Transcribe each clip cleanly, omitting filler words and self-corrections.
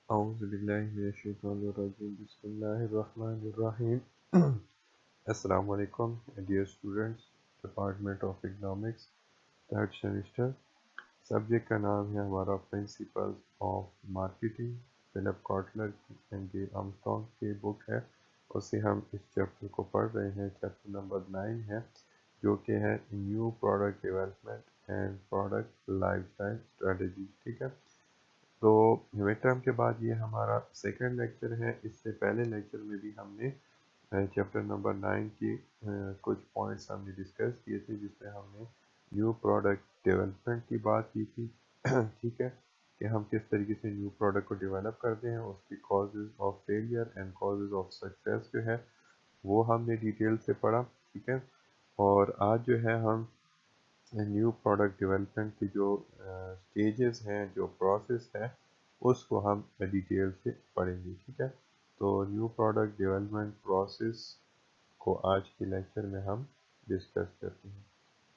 اعوذ باللہ من الشیطان الرجیم بسم اللہ الرحمن الرحیم السلام علیکم dear students department of economics third semester subject کا نام ہے ہمارا principles of marketing Philip Kotler and Gary Armstrong کی بک ہے اس سے ہم اس چیپٹر کو پڑھ رہے ہیں چیپٹر نمبر 9 ہے جو کہ ہے new product development and product life style strategy ٹھیک ہے تو مڈ ٹرم کے بعد یہ ہمارا سیکنڈ لیکچر ہے اس سے پہلے لیکچر میں بھی ہم نے چیپٹر نمبر 9 کی کچھ پوائنٹس ہم نے ڈسکس کیے تھے جس میں ہم نے نیو پروڈکٹ ڈیولپمنٹ کی بات کی تھی ٹھیک ہے کہ ہم کس طریقے سے نیو پروڈکٹ کو ڈیولپ کرتے ہیں اس کی causes of failure and causes of success جو ہے وہ ہم نے ڈیٹیل سے پڑھا ٹھیک ہے اور آج جو ہے ہم نیو پروڈکٹ ڈیولپمنٹ کی جو سٹیجز ہیں جو پروسیس ہے اس کو ہم ڈیٹیل سے پڑھیں گے ٹھیک ہے تو نیو پروڈکٹ ڈیولپمنٹ پروسیس کو آج کے لیکچر میں ہم ڈسکس کرتے ہیں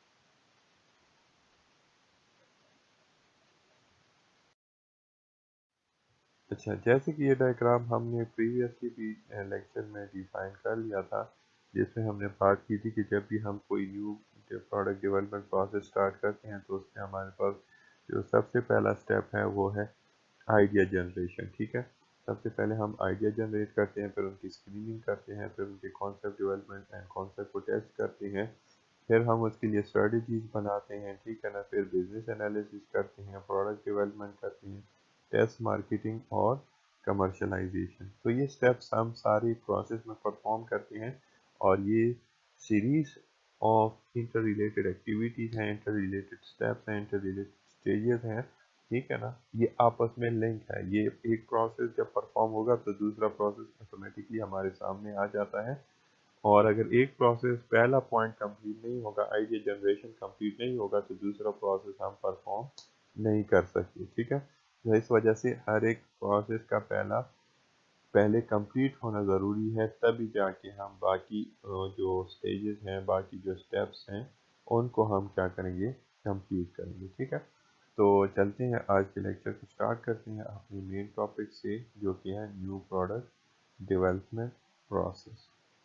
اچھا جیسے کہ یہ ڈائیگرام ہم نے پریویسلی بھی لیکچر میں ڈیفائن کر لیا تھا جس میں ہم نے بات کی تھی کہ جب بھی ہم کوئی new product development process start کرتے ہیں تو اس میں ہمارے پاس جو سب سے پہلا سٹیپ ہے وہ ہے آئیڈیا جنریشن ٹھیک ہے سب سے پہلے ہم آئیڈیا جنریٹ کرتے ہیں پھر ان کی اسکریننگ کرتے ہیں پھر ان کے کانسیپٹ ڈیولپمنٹ اینڈ کانسیپٹ کو ٹیسٹ کرتے ہیں پھر ہم اس کے لیے اسٹریٹجیز بناتے ہیں ٹھیک ہے نا پھر بزنس انالیسس کرتے ہیں پروڈکٹ ڈیولپمنٹ کرتے ہیں ٹیسٹ مارکیٹنگ اور کمرشلائزیشن تو یہ سٹیپس ہم ساری پروسیس میں پرفارم کرتے ہیں اور یہ series of interrelated activities ہیں انٹر ریلیٹڈ سٹیپس ہیں انٹر ریلیٹڈ اسٹیجز ہیں ٹھیک ہے نا یہ آپس میں لنک ہے یہ ایک پروسیس جب پرفارم ہوگا تو دوسرا پروسیس آٹومیٹکلی ہمارے سامنے آ جاتا ہے اور اگر ایک پروسیس پہلا پوائنٹ کمپلیٹ نہیں ہوگا آئیڈیا جنریشن کمپلیٹ نہیں ہوگا تو دوسرا پروسیس ہم پرفارم نہیں کر سکتے ٹھیک ہے تو اس وجہ سے ہر ایک پروسیس کا پہلے کمپلیٹ ہونا ضروری ہے تبھی جا کے ہم باقی جو سٹیجز ہیں باقی جو سٹیپس ہیں ان کو ہم کیا کریں گے کمپلیٹ کریں گے ٹھیک ہے تو چلتے ہیں آج کے لیکچر کو سٹارٹ کرتے ہیں اپنی مین ٹاپک سے جو کہ ہے نیو پروڈکٹ ڈیولپمنٹ پروسیس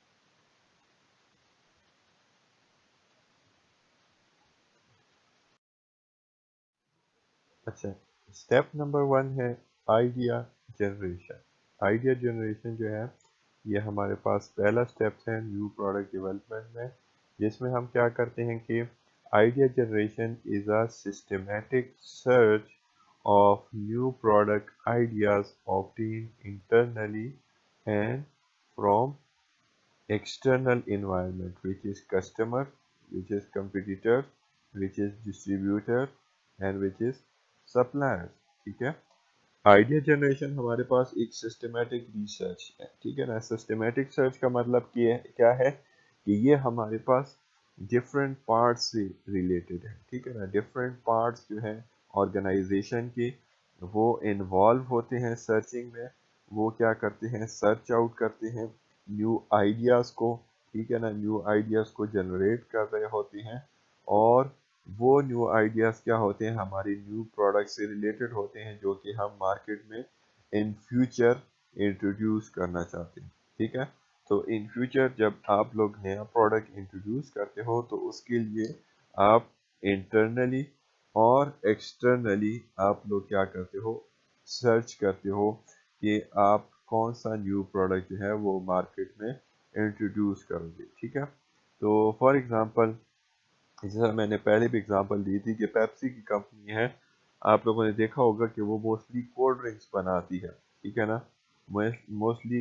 اچھا اسٹیپ نمبر 1 ہے آئیڈیا جنریشن آئیڈیا جنریشن جو ہے یہ ہمارے پاس پہلا اسٹیپ ہے نیو پروڈکٹ ڈیولپمنٹ میں جس میں ہم کیا کرتے ہیں کہ idea generation is a systematic search of new product ideas obtained internally and from external environment which is customer, which is competitor, which is distributor and which is suppliers ٹھیک ہے آئیڈیا جنریشن ہمارے پاس ایک systematic research ہے ٹھیک ہے نا systematic search کا مطلب کیا ہے کہ یہ ہمارے پاس ڈفرینٹ پارٹس سے ریلیٹڈ ہے ٹھیک ہے نا ڈفرینٹ پارٹس جو ہیں آرگنائزیشن کے وہ انوالو ہوتے ہیں سرچنگ میں وہ کیا کرتے ہیں سرچ آؤٹ کرتے ہیں نیو آئیڈیاز کو ٹھیک ہے نا نیو آئیڈیاز کو جنریٹ کر رہے ہوتے ہیں اور وہ نیو آئیڈیاز کیا ہوتے ہیں ہماری نیو پروڈکٹ سے ریلیٹڈ ہوتے ہیں جو کہ ہم مارکیٹ میں ان فیوچر انٹروڈیوس کرنا چاہتے ہیں ٹھیک ہے تو ان فیوچر جب آپ لوگ نیا پروڈکٹ انٹروڈیوس کرتے ہو تو اس کے لیے آپ انٹرنلی اور ایکسٹرنلی آپ لوگ کیا کرتے ہو سرچ کرتے ہو کہ آپ کون سا نیو پروڈکٹ جو ہے وہ مارکیٹ میں انٹروڈیوس کرو گے ٹھیک ہے تو فار ایگزامپل جیسا میں نے پہلے بھی اگزامپل دی تھی کہ پیپسی کی کمپنی ہے آپ لوگوں نے دیکھا ہوگا کہ وہ موسٹلی کولڈ ڈرنکس بناتی ہے ٹھیک ہے نا موسٹلی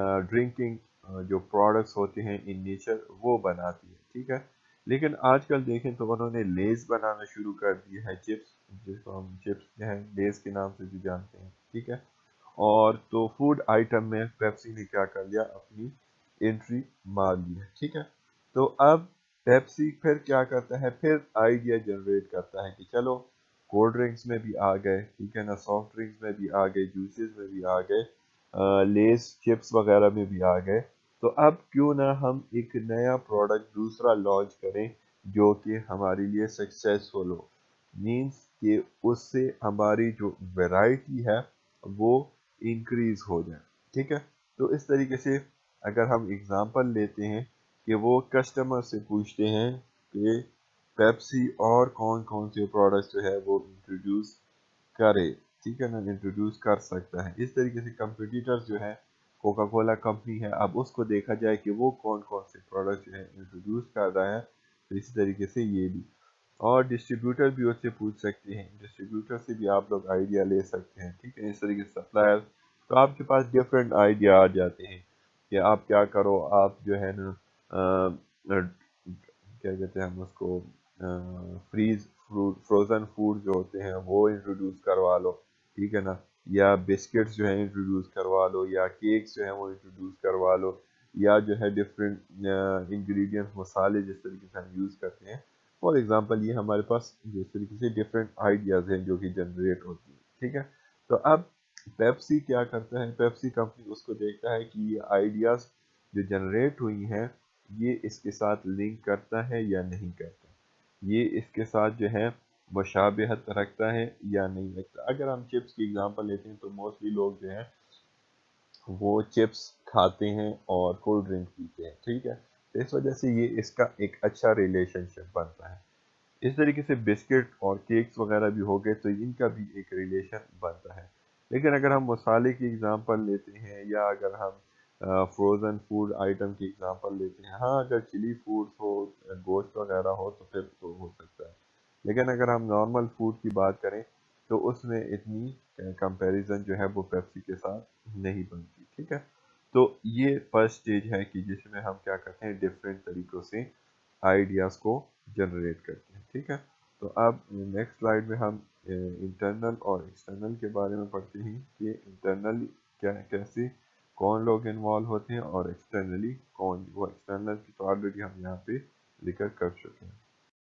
ڈرنکنگ جو پروڈکٹس ہوتے ہیں ان نیچر وہ بناتی ہے ٹھیک ہے لیکن آج کل دیکھیں تو انہوں نے لیز بنانا شروع کر دی ہے چپس جس کو ہم چپس ہیں لیز کے نام سے بھی جانتے ہیں ٹھیک ہے اور تو فوڈ آئٹم میں پیپسی نے کیا کر لیا اپنی انٹری مار لی ہے ٹھیک ہے تو اب پیپسی پھر کیا کرتا ہے پھر آئیڈیا جنریٹ کرتا ہے کہ چلو کولڈ ڈرنکس میں بھی آ گئے ٹھیک ہے نا سافٹ ڈرنکس میں بھی آ گئے جوسز میں بھی آ گئے لیس چپس وغیرہ میں بھی آ گئے تو اب کیوں نہ ہم ایک نیا پروڈکٹ دوسرا لانچ کریں جو کہ ہمارے لیے سکسیسفل ہو مینس کہ اس سے ہماری جو ویرائٹی ہے وہ इंक्रीज हो जाए। ठीक है, तो इस तरीके से अगर हम एग्जांपल लेते हैं कि वो कस्टमर से पूछते हैं कि पेप्सी और कौन कौन से प्रोडक्ट्स जो है वो इंट्रोड्यूस करे, ठीक है ना, इंट्रोड्यूस कर सकता है। इस तरीके से कंपटीटर्स जो है, कोका कोला कंपनी है, अब उसको देखा जाए कि वो कौन कौन से प्रोडक्ट जो है इंट्रोड्यूस कर रहा है, तो इसी तरीके से ये भी। और डिस्ट्रीब्यूटर भी उससे पूछ सकते हैं, डिस्ट्रीब्यूटर से भी आप लोग आइडिया ले सकते हैं। ठीक है, इस तरीके से सप्लायर, तो आपके पास डिफरेंट आइडिया आ जाते हैं कि आप क्या करो, आप जो है ना क्या कहते हैं हम उसको, फ्रोज़न फूड जो होते हैं वो इंट्रोड्यूस करवा लो, ठीक है ना, या बिस्किट्स जो है इंट्रोड्यूस करवा लो, या केक्स जो है वो इंट्रोड्यूस करवा लो, या जो है डिफरेंट इंग्रेडिएंट्स मसाले जिस तरीके से हम यूज़ करते हैं। फॉर एग्जांपल ये हमारे पास जिस तरीके से डिफरेंट आइडियाज़ हैं जो कि जनरेट होती हैं। ठीक है, तो अब पेप्सी क्या करता है, पेप्सी कंपनी उसको देखता है कि ये आइडियाज़ जो जनरेट हुई हैं ये इसके साथ लिंक करता है या नहीं करता, ये इसके साथ जो है मुशाबिहत रखता है या नहीं रखता। अगर हम चिप्स की एग्जांपल लेते हैं तो मोस्टली लोग जो हैं वो चिप्स खाते हैं और कोल्ड ड्रिंक पीते हैं। ठीक है, तो इस वजह से ये इसका एक अच्छा रिलेशनशिप बनता है। इस तरीके से बिस्किट और केक्स वगैरह भी हो गए तो इनका भी एक रिलेशन बनता है। लेकिन अगर हम मसाले की एग्जांपल लेते हैं, या अगर हम फ्रोज़न फूड आइटम की एग्जांपल लेते हैं, हाँ अगर चिली फूड्स हो, गोश्त वगैरह हो तो फिर तो हो सकता है। लेकिन अगर हम नॉर्मल फूड की बात करें तो उसमें इतनी कंपैरिजन जो है वो पेप्सी के साथ नहीं बनती। ठीक है, तो ये फर्स्ट स्टेज है कि जिसमें हम क्या करते हैं, डिफरेंट तरीक़ों से आइडियाज़ को जनरेट करते हैं। ठीक है, तो अब नेक्स्ट स्लाइड में हम इंटरनल और एक्सटर्नल के बारे में पढ़ते हैं कि इंटरनली क्या कैसे कौन लोग इन्वॉल्व होते हैं और एक्सटर्नली कौन। वो एक्सटर्नल की तो ऑलरेडी हम यहाँ पे जिक्र कर चुके हैं।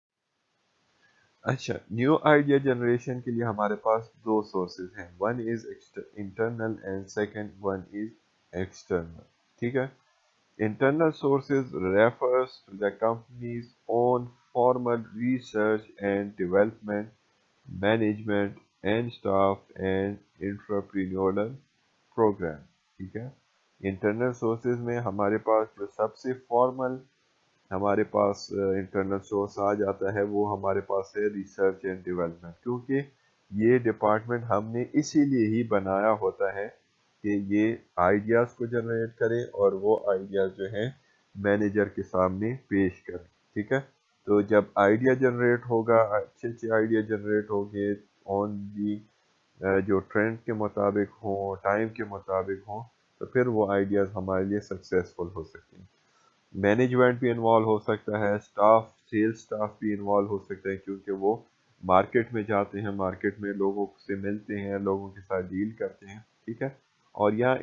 अच्छा, न्यू आइडिया जनरेशन के लिए हमारे पास दो सोर्सेज हैं, one is internal and second one is external. ठीक है, internal sources refers to the company's own formal research and development, management and staff and entrepreneurial program। ठीक है, इंटरनल सोर्सेज में हमारे पास जो सबसे फॉर्मल हमारे पास इंटरनल सोर्स आ जाता है वो हमारे पास है रिसर्च एंड डेवलपमेंट, क्योंकि ये डिपार्टमेंट हमने इसीलिए ही बनाया होता है कि ये आइडियाज़ को जनरेट करे और वो आइडियाज़ जो हैं मैनेजर के सामने पेश करें। ठीक है, तो जब आइडिया जनरेट होगा, अच्छे अच्छे आइडिया जनरेट होंगे ऑन दी जो ट्रेंड के मुताबिक हों, टाइम के मुताबिक हों, तो फिर वो आइडियाज़ हमारे लिए सक्सेसफुल हो सकते हैं। मैनेजमेंट भी इन्वॉल्व हो सकता है, स्टाफ सेल्स स्टाफ भी इन्वॉल्व हो सकता है, क्योंकि वो मार्केट में जाते हैं, मार्केट में लोगों से मिलते हैं, लोगों के साथ डील करते हैं। ठीक है, और यहाँ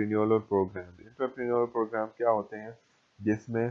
इंटरप्रेन्योरल प्रोग्राम क्या होते हैं, जिसमें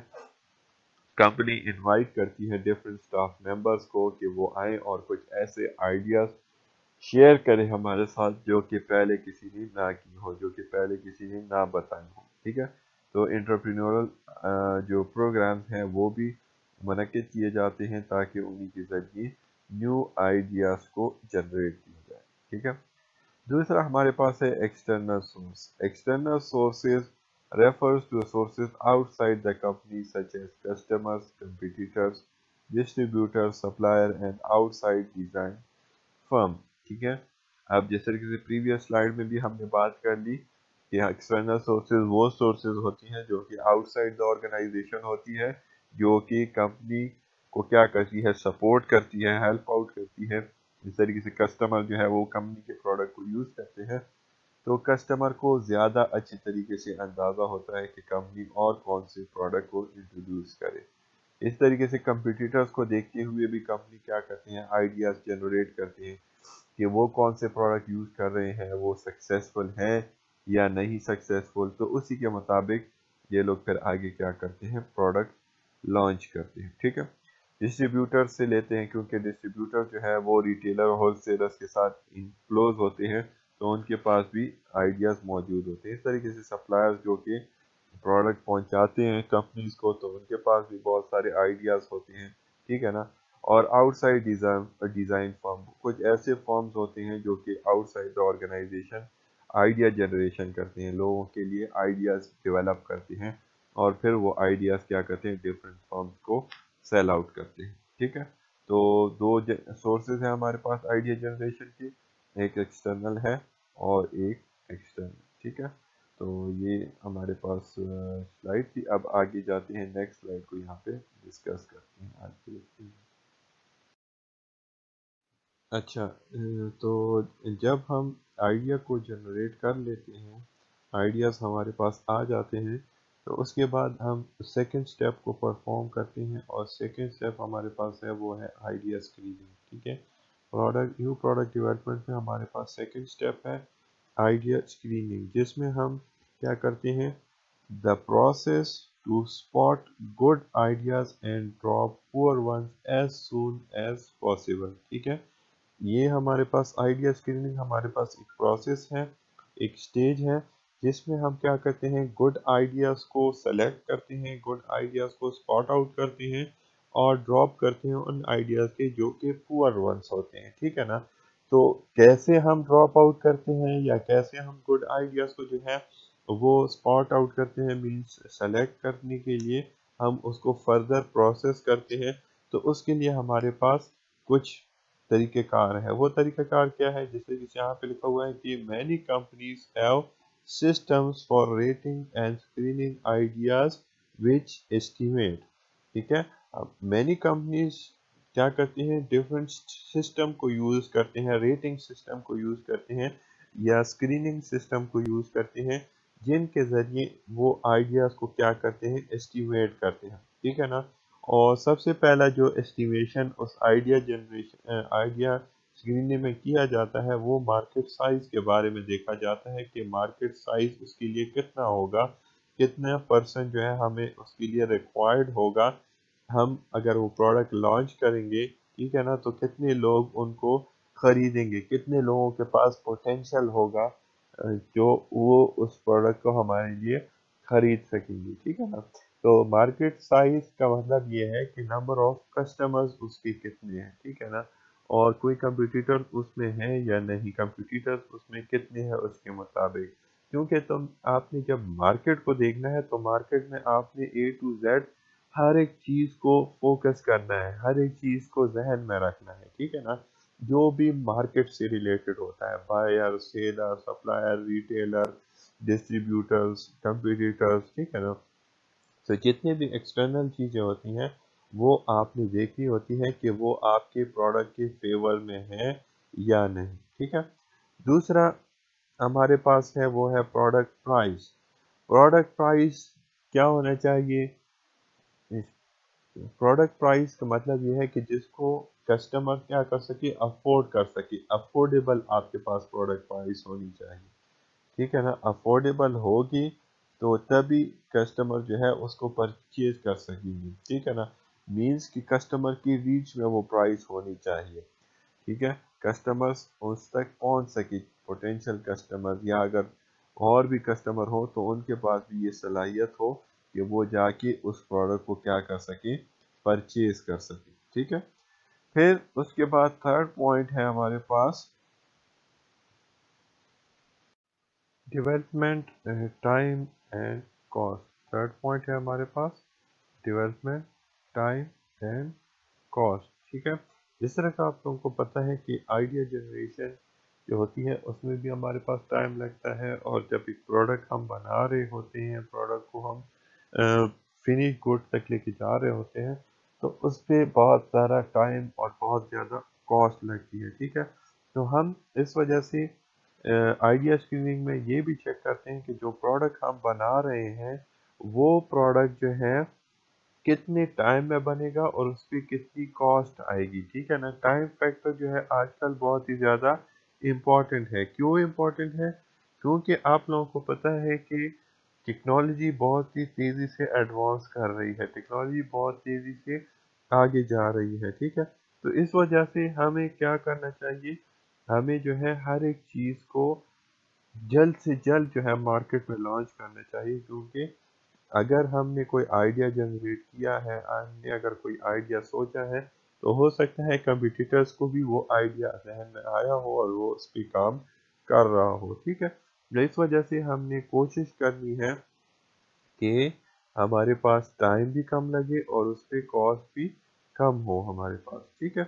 कंपनी इनवाइट करती है डिफरेंट स्टाफ मेंबर्स को कि वो आए और कुछ ऐसे आइडियाज़ शेयर करें हमारे साथ जो कि पहले किसी ने ना की हो, जो कि पहले किसी ने ना बताई हो। ठीक है, तो एंटरप्रेन्योरल जो प्रोग्राम्स हैं वो भी मुनक्किद किए जाते हैं ताकि उन्हीं के ज़रिए न्यू आइडियाज़ को जनरेट किया जाए। ठीक है, दूसरा हमारे पास है external source. External sources refers to sources outside the company such as customers, competitors, distributors, supplier and outside design firm। ठीक है, अब जिस तरीके से प्रीवियस स्लाइड में भी हमने बात कर ली कि एक्सटर्नल सोर्सेज वो सोर्सेज होती हैं जो कि आउटसाइड द ऑर्गेनाइजेशन होती है, जो कि कंपनी को क्या करती है, सपोर्ट करती है, हेल्प आउट करती है। इस तरीके से कस्टमर जो है वो कंपनी के प्रोडक्ट को यूज़ करते हैं, तो कस्टमर को ज़्यादा अच्छे तरीके से अंदाज़ा होता है कि कंपनी और कौन से प्रोडक्ट को इंट्रोड्यूस करे। इस तरीके से कंपटीटर्स को देखते हुए भी कंपनी क्या करती हैं, आइडियाज़ जनरेट करती हैं कि वो कौन से प्रोडक्ट यूज़ कर रहे हैं, वो सक्सेसफुल हैं या नहीं सक्सेसफुल, तो उसी के मुताबिक ये लोग फिर आगे क्या करते हैं, प्रोडक्ट लॉन्च करते हैं। ठीक है, डिस्ट्रीब्यूटर से लेते हैं, क्योंकि डिस्ट्रीब्यूटर जो है वो रिटेलर होलसेलर्स के साथ क्लोज होते हैं, तो उनके पास भी आइडियाज़ मौजूद होते हैं। इस तरीके से सप्लायर्स जो कि प्रोडक्ट पहुंचाते हैं कंपनीज को, तो उनके पास भी बहुत सारे आइडियाज़ होते हैं। ठीक है ना, और आउटसाइड डिज़ाइन फर्म, कुछ ऐसे फर्म्स होते हैं जो कि outside the organisation idea generation करते हैं, लोगों के लिए आइडियाज़ डेवलप करते हैं और फिर वो आइडियाज़ क्या करते हैं, डिफरेंट फर्म्स को सेल आउट करते हैं। ठीक है, तो दो सोर्सेज हैं हमारे पास आइडिया जनरेशन की, एक एक्सटर्नल है और एक एक्सटर्नल। ठीक है, तो ये हमारे पास स्लाइड थी। अब आगे जाते हैं, नेक्स्ट स्लाइड को यहाँ पे डिस्कस करते हैं आज के लिए। अच्छा, तो जब हम आइडिया को जनरेट कर लेते हैं, आइडियाज़ हमारे पास आ जाते हैं, तो उसके बाद हम सेकंड स्टेप को परफॉर्म करते हैं और सेकंड स्टेप हमारे पास है वो है आइडिया स्क्रीनिंग। ठीक है, न्यू प्रोडक्ट डेवलपमेंट में हमारे पास सेकंड स्टेप है आइडिया स्क्रीनिंग, जिसमें हम क्या करते हैं, the process to spot good ideas and drop poor ones as soon as possible. ठीक है, ये हमारे पास आइडिया स्क्रीनिंग हमारे पास एक प्रोसेस है, एक स्टेज है, जिसमें हम क्या करते हैं, गुड आइडियाज़ को सेलेक्ट करते हैं, गुड आइडियाज़ को स्पॉट आउट करते हैं और ड्रॉप करते हैं उन आइडियाज़ के जो कि पुअर वंस होते हैं। ठीक है ना, तो कैसे हम ड्रॉप आउट करते हैं या कैसे हम गुड आइडियाज़ को जो है वो स्पॉट आउट करते हैं, मीन्स सेलेक्ट करने के लिए हम उसको फर्दर प्रोसेस करते हैं। तो उसके लिए हमारे पास कुछ तरीक़ेकार है। वो तरीक़ाकार क्या है, जैसे कि यहाँ पे लिखा हुआ है कि many companies have systems for rating and screening ideas which estimate. ठीक है, अब मैनी कंपनीज क्या करती हैं, डिफरेंट सिस्टम को यूज़ करते हैं, रेटिंग सिस्टम को यूज़ करते हैं या स्क्रीनिंग सिस्टम को यूज़ करते हैं, जिनके ज़रिए वो आइडियाज़ को क्या करते हैं, एस्टिमेट करते हैं। ठीक है ना, और सबसे पहला जो एस्टिमेशन उस आइडिया स्क्रीनिंग में किया जाता है, वो मार्केट साइज के बारे में देखा जाता है कि मार्केट साइज उसके लिए कितना होगा, कितना परसेंट जो है हमें उसके लिए रिक्वायर्ड होगा। हम अगर वो प्रोडक्ट लॉन्च करेंगे, ठीक है ना, तो कितने लोग उनको खरीदेंगे, कितने लोगों के पास पोटेंशियल होगा जो वो उस प्रोडक्ट को हमारे लिए खरीद सकेंगे। ठीक है ना, तो मार्केट साइज का मतलब ये है कि नंबर ऑफ कस्टमर्स उसके कितने हैं। ठीक है ना, और कोई कंपटीटर उसमें है या नहीं, कंपटीटर्स उसमें कितने हैं उसके मुताबिक। क्योंकि आपने जब मार्केट को देखना है तो मार्केट में आपने ए टू जेड हर एक चीज़ को फोकस करना है, हर एक चीज़ को जहन में रखना है। ठीक है ना, जो भी मार्केट से रिलेटेड होता है, buyer, seller, supplier, retailer, distributors, competitors. ठीक है ना, तो जितने भी एक्सटर्नल चीज़ें होती हैं वो आपने देखनी होती है कि वो आपके प्रोडक्ट के फेवर में है या नहीं। ठीक है, दूसरा हमारे पास है वो है प्रोडक्ट प्राइस। प्रोडक्ट प्राइस क्या होना चाहिए, प्रोडक्ट प्राइस का मतलब ये है कि जिसको कस्टमर क्या कर सके, अफोर्ड कर सके, अफोर्डेबल आपके पास प्रोडक्ट प्राइस होनी चाहिए। ठीक है ना, अफोर्डेबल होगी तो तभी कस्टमर जो है उसको परचेज कर सकेंगे। ठीक है ना, मीन्स कि कस्टमर की रीच में वो प्राइस होनी चाहिए। ठीक है, कस्टमर्स उस तक पहुंच सके, पोटेंशियल कस्टमर या अगर और भी कस्टमर हो तो उनके पास भी ये सलाहियत हो कि वो जाके उस प्रोडक्ट को क्या कर सके, परचेज कर सके। ठीक है, फिर उसके बाद थर्ड पॉइंट है हमारे पास development time and cost. Third point है हमारे पास डेवलपमेंट टाइम एंड कॉस्ट। ठीक है, जिस तरह का आप लोगों को पता है कि आइडिया जनरेशन जो होती है उसमें भी हमारे पास टाइम लगता है, और जब एक प्रोडक्ट हम बना रहे होते हैं, प्रोडक्ट को हम फिनिश गुड तक लेके जा रहे होते हैं, तो उस पर बहुत सारा टाइम और बहुत ज़्यादा कॉस्ट लगती है। ठीक है, तो हम इस वजह से आइडिया स्क्रीनिंग में ये भी चेक करते हैं कि जो प्रोडक्ट हम बना रहे हैं वो प्रोडक्ट जो है कितने टाइम में बनेगा और उस पर कितनी कॉस्ट आएगी। ठीक है ना, टाइम फैक्टर जो है आजकल बहुत ही ज़्यादा इम्पॉर्टेंट है। क्यों इम्पॉर्टेंट है, क्योंकि आप लोगों को पता है कि टेक्नोलॉजी बहुत ही तेज़ी से एडवांस कर रही है, टेक्नोलॉजी बहुत तेज़ी से आगे जा रही है। ठीक है, तो इस वजह से हमें क्या करना चाहिए, हमें जो है हर एक चीज़ को जल्द से जल्द जो है मार्केट में लॉन्च करना चाहिए। क्योंकि अगर हमने कोई आइडिया जनरेट किया है, हमने अगर कोई आइडिया सोचा है, तो हो सकता है कंपटीटर्स को भी वो आइडिया जहन में आया हो और वो उस पर काम कर रहा हो। ठीक है, इस वजह से हमने कोशिश करनी है कि हमारे पास टाइम भी कम लगे और उस पर कॉस्ट भी कम हो हमारे पास, ठीक है।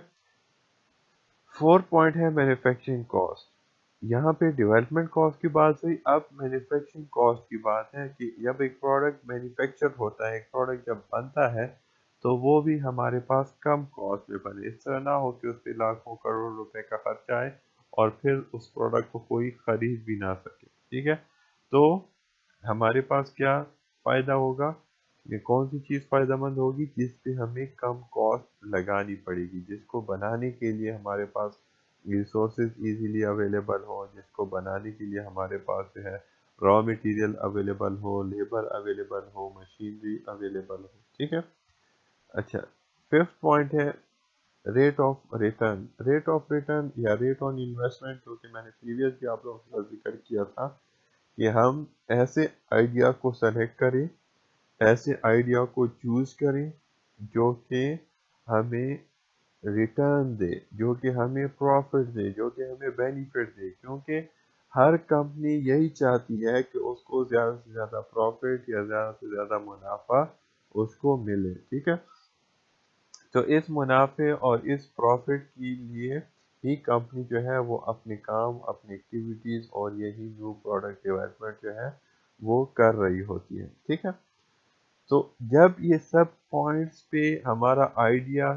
फोर्थ पॉइंट है मैन्युफैक्चरिंग कॉस्ट। यहाँ पे डेवलपमेंट कॉस्ट की बात हुई, अब मैन्युफैक्चरिंग कॉस्ट की बात है कि जब एक प्रोडक्ट मैन्युफैक्चर होता है, एक प्रोडक्ट जब बनता है तो वो भी हमारे पास कम कॉस्ट में बने। इस तरह ना हो कि उस पर लाखों करोड़ रुपए का खर्चा आए और फिर उस प्रोडक्ट को कोई खरीद भी ना सके, ठीक है। तो हमारे पास क्या फ़ायदा होगा, ये कौन सी चीज़ फ़ायदेमंद होगी, जिस पे हमें कम कॉस्ट लगानी पड़ेगी, जिसको बनाने के लिए हमारे पास रिसोर्सेज इजीली अवेलेबल हो, जिसको बनाने के लिए हमारे पास जो है रॉ मटेरियल अवेलेबल हो, लेबर अवेलेबल हो, मशीनरी अवेलेबल हो, ठीक है। अच्छा, फिफ्थ पॉइंट है rate of return. Rate of return या रेट ऑन इन्वेस्टमेंट, जो कि मैंने प्रीवियस भी आप लोगों के साथ जिक्र किया था कि हम ऐसे आइडिया को सेलेक्ट करें, ऐसे आइडिया को चूज करें जो कि हमें रिटर्न दे, जो कि हमें प्रॉफिट दे, जो कि हमें बेनिफिट दे, क्योंकि हर कंपनी यही चाहती है कि उसको ज़्यादा से ज़्यादा प्रॉफिट या ज़्यादा से ज़्यादा मुनाफा उसको मिले, ठीक है। तो इस मुनाफे और इस प्रॉफिट के लिए ही कंपनी जो है वो अपने काम, अपनी एक्टिविटीज़ और यही न्यू प्रोडक्ट डेवलपमेंट जो है वो कर रही होती है, ठीक है। तो जब ये सब पॉइंट्स पे हमारा आइडिया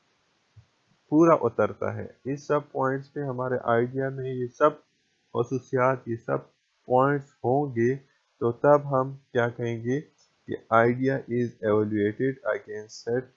पूरा उतरता है, इस सब पॉइंट्स पे हमारे आइडिया में ये सब खसूसियात, ये सब पॉइंट्स होंगे, तो तब हम क्या कहेंगे कि idea is evaluated against set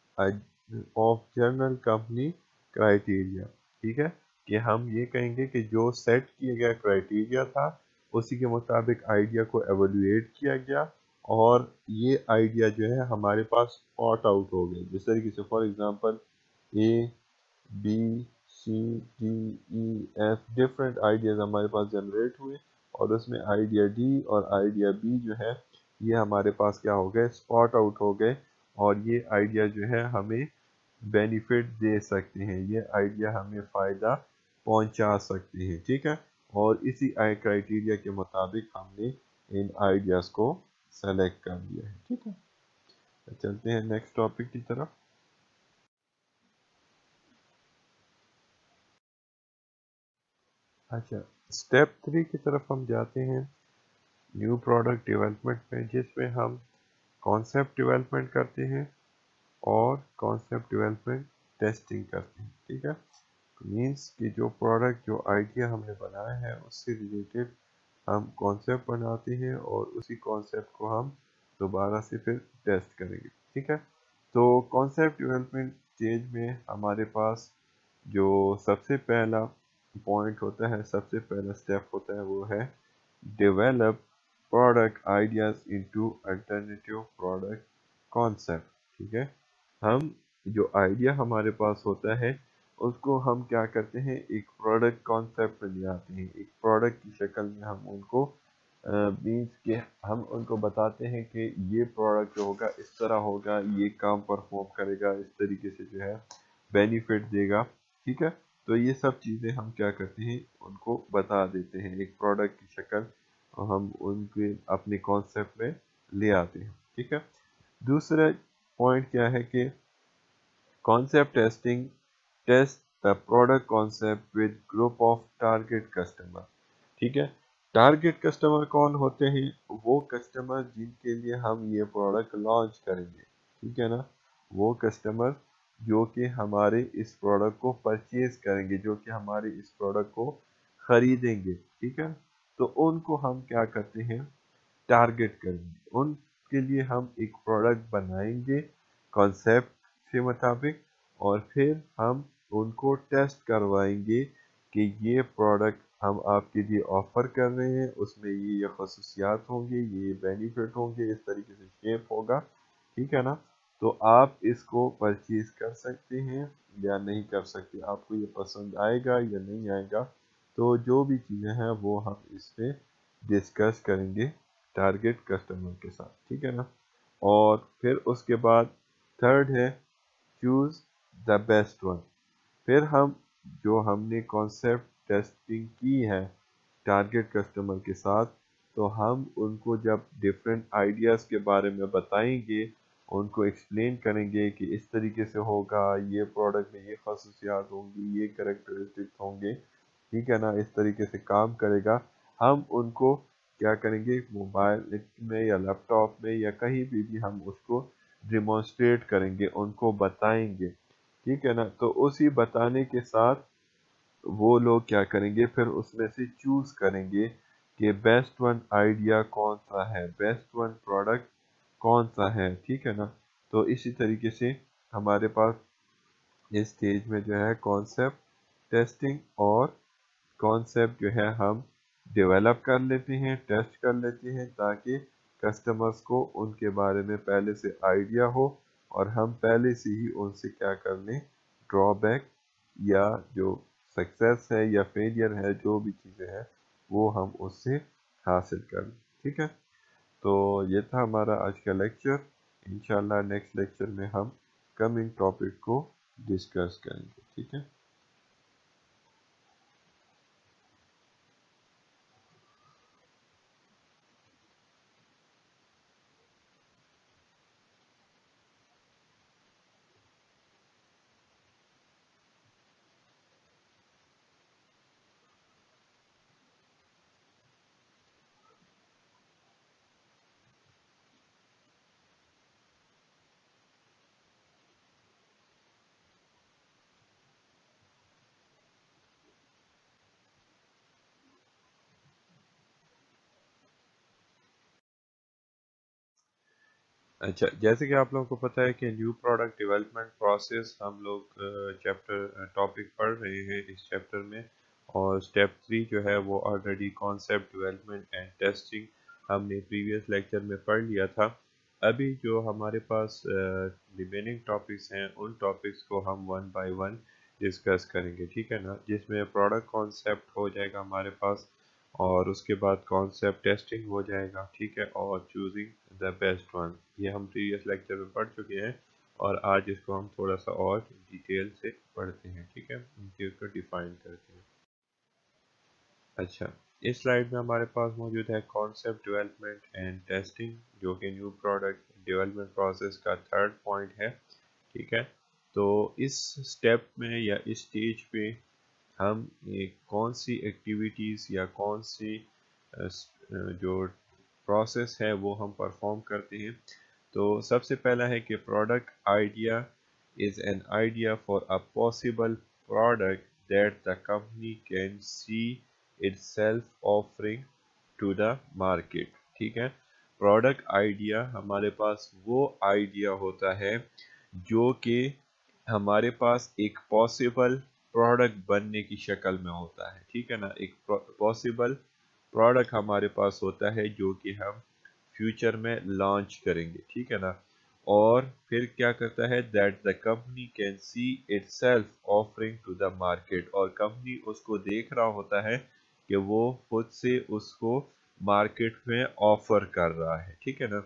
of general company criteria, ठीक है। कि हम ये कहेंगे कि जो सेट किया गया क्राइटेरिया था उसी के मुताबिक आइडिया को एवेल्युएट किया गया और ये आइडिया जो है हमारे पास स्पॉट आउट हो गए। जिस तरीके से for example A B C D E F different ideas हमारे पास जनरेट हुए और उसमें आइडिया डी और आइडिया बी जो है ये हमारे पास क्या हो गए, स्पॉट आउट हो गए और ये आइडिया जो है हमें बेनिफिट दे सकते हैं, ये आइडिया हमें फ़ायदा पहुंचा सकते हैं, ठीक है। और इसी क्राइटेरिया के मुताबिक हमने इन आइडियाज़ को सेलेक्ट कर लिया है, ठीक है। तो चलते हैं नेक्स्ट टॉपिक की तरफ। अच्छा, स्टेप 3 की तरफ हम जाते हैं न्यू प्रोडक्ट डेवलपमेंट में, जिसमें हम कॉन्सेप्ट डेवलपमेंट करते हैं और कॉन्सेप्ट डेवलपमेंट टेस्टिंग करते हैं, ठीक है। मीन्स कि जो प्रोडक्ट, जो आइडिया हमने बनाया है उससे रिलेटेड हम कॉन्सेप्ट बनाते हैं और उसी कॉन्सेप्ट को हम दोबारा से फिर टेस्ट करेंगे, ठीक है। तो कॉन्सेप्ट डेवलपमेंट स्टेज में हमारे पास जो सबसे पहला पॉइंट होता है, सबसे पहला स्टेप होता है, वो है develop product ideas into alternative product concept, ठीक है। हम जो आइडिया हमारे पास होता है उसको हम क्या करते हैं, एक प्रोडक्ट कॉन्सेप्ट में ले आते हैं, एक प्रोडक्ट की शक्ल में हम उनको मीन्स के हम उनको बताते हैं कि ये प्रोडक्ट जो होगा इस तरह होगा, ये काम परफॉर्म करेगा, इस तरीके से जो है बेनिफिट देगा, ठीक है। तो ये सब चीज़ें हम क्या करते हैं, उनको बता देते हैं एक प्रोडक्ट की शक्ल, हम उनके अपने कॉन्सेप्ट में ले आते हैं, ठीक है। दूसरा पॉइंट क्या है कि concept testing test the product concept with group of target customer, ठीक है। टारगेट कस्टमर कौन होते हैं, वो कस्टमर जिनके लिए हम ये प्रोडक्ट लॉन्च करेंगे, ठीक है ना। वो कस्टमर जो कि हमारे इस प्रोडक्ट को परचेज करेंगे, जो कि हमारे इस प्रोडक्ट को खरीदेंगे, ठीक है। तो उनको हम क्या करते हैं, टारगेट करेंगे, उनके लिए हम एक प्रोडक्ट बनाएंगे कॉन्सेप्ट के मुताबिक और फिर हम उनको टेस्ट करवाएंगे कि ये प्रोडक्ट हम आपके लिए ऑफ़र कर रहे हैं, उसमें ये खसूसियात होंगे, ये बेनिफिट होंगे, इस तरीके से शेप होगा, ठीक है ना। तो आप इसको परचेज कर सकते हैं या नहीं कर सकते, आपको ये पसंद आएगा या नहीं आएगा। तो जो भी चीज़ें हैं वो हम इस पे डिस्कस करेंगे टारगेट कस्टमर के साथ, ठीक है ना। और फिर उसके बाद थर्ड है चूज़ द बेस्ट वन। फिर हम जो हमने कॉन्सेप्ट टेस्टिंग की है, टारगेट कस्टमर के साथ, तो हम उनको जब डिफरेंट आइडियाज़ के बारे में बताएंगे, उनको एक्सप्लेन करेंगे कि इस तरीके से होगा, ये प्रोडक्ट में ये खसूसियात होंगी, ये करेक्टरिस्टिक्स होंगे, ठीक है ना, इस तरीके से काम करेगा। हम उनको क्या करेंगे, मोबाइल में या लैपटॉप में या कहीं भी हम उसको डिमॉन्स्ट्रेट करेंगे, उनको बताएंगे, ठीक है ना। तो उसी बताने के साथ वो लोग क्या करेंगे, फिर उसमें से चूज करेंगे कि बेस्ट वन आइडिया कौन सा है, बेस्ट वन प्रोडक्ट कौन सा है, ठीक है ना। तो इसी तरीके से हमारे पास इस स्टेज में जो है कॉन्सेप्ट टेस्टिंग और कॉन्सेप्ट जो है हम डेवलप कर लेते हैं, टेस्ट कर लेते हैं, ताकि कस्टमर्स को उनके बारे में पहले से आइडिया हो और हम पहले से ही उनसे क्या कर लें, ड्रॉबैक या जो सक्सेस है या फेलियर है, जो भी चीज़ें हैं वो हम उससे हासिल कर लें, ठीक है। तो ये था हमारा आज का लेक्चर। इंशाल्लाह नेक्स्ट लेक्चर में हम कमिंग टॉपिक को डिस्कस करेंगे, ठीक है। अच्छा, जैसे कि आप लोगों को पता है कि न्यू प्रोडक्ट डेवलपमेंट प्रोसेस हम लोग चैप्टर टॉपिक पढ़ रहे हैं इस चैप्टर में, और स्टेप 3 जो है वो already concept development and testing हमने प्रीवियस लेक्चर में पढ़ लिया था। अभी जो हमारे पास रिमेनिंग टॉपिक्स हैं, उन टॉपिक्स को हम वन बाय वन डिस्कस करेंगे, ठीक है ना, जिसमें प्रोडक्ट कॉन्सेप्ट हो जाएगा हमारे पास, और उसके बाद कॉन्सेप्ट टेस्टिंग हो जाएगा, ठीक है, और चूजिंग द बेस्ट वन, ये हम प्रीवियस लेक्चर में पढ़ चुके हैं, और आज इसको हम थोड़ा सा और डिटेल से पढ़ते हैं, ठीक है, उनके उसको डिफाइन करते हैं। अच्छा, इस स्लाइड में हमारे पास मौजूद है कॉन्सेप्ट डेवलपमेंट एंड टेस्टिंग, जो कि न्यू प्रोडक्ट डेवलपमेंट प्रोसेस का थर्ड पॉइंट है, ठीक है। तो इस स्टेप में या इस स्टेज पे हम कौन सी एक्टिविटीज़ या कौन सी जो प्रोसेस है वो हम परफॉर्म करते हैं। तो सबसे पहला है कि product idea is an idea for a possible product that the company can see itself offering to the market, ठीक है। प्रोडक्ट आइडिया हमारे पास वो आइडिया होता है जो कि हमारे पास एक पॉसिबल प्रोडक्ट बनने की शक्ल में होता है, ठीक है ना। एक पॉसिबल प्रोडक्ट हमारे पास होता है जो कि हम फ्यूचर में लॉन्च करेंगे, ठीक है ना। और फिर क्या करता है, that the company can see itself offering to the market, और कंपनी उसको देख रहा होता है कि वो खुद से उसको मार्केट में ऑफर कर रहा है, ठीक है ना।